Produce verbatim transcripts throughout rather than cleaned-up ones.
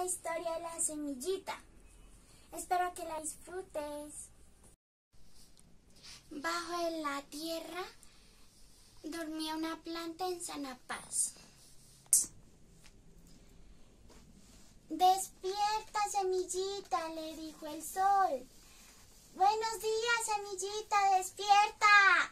historia de la semillita. Espero que la disfrutes. Bajo en la tierra dormía una planta en sana paz. Despierta, semillita, le dijo el sol. Buenos días, semillita, despierta.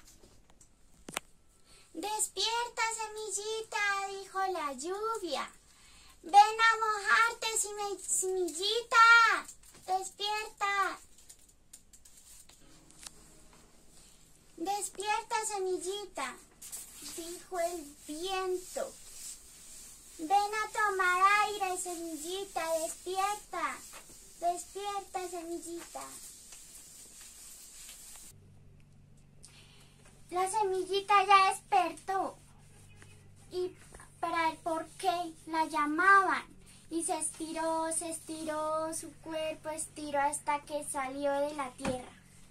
Despierta, semillita, dijo la lluvia. Ven a mojarte, semillita, despierta. Despierta, semillita, dijo el viento. Ven a tomar aire, semillita, despierta. Despierta, semillita. La semillita ya despertó y para el por qué la llamaban y se estiró, se estiró, su cuerpo estiró hasta que salió de la tierra.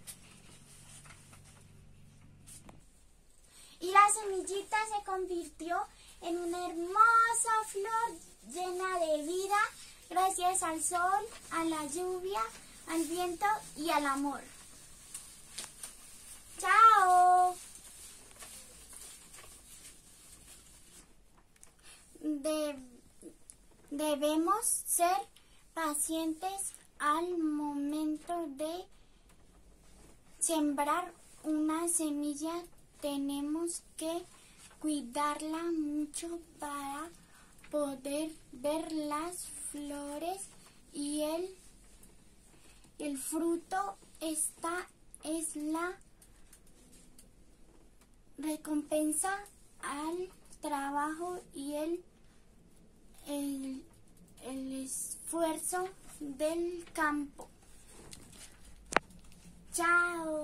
Y la semillita se convirtió en una hermosa flor llena de vida gracias al sol, a la lluvia, al viento y al amor. ¡Chao! De, debemos ser pacientes al momento de sembrar una semilla. Tenemos que cuidarla mucho para poder ver las flores y el, el fruto. Esta es la recompensa al trabajo y el, el, el esfuerzo del campo. Chao.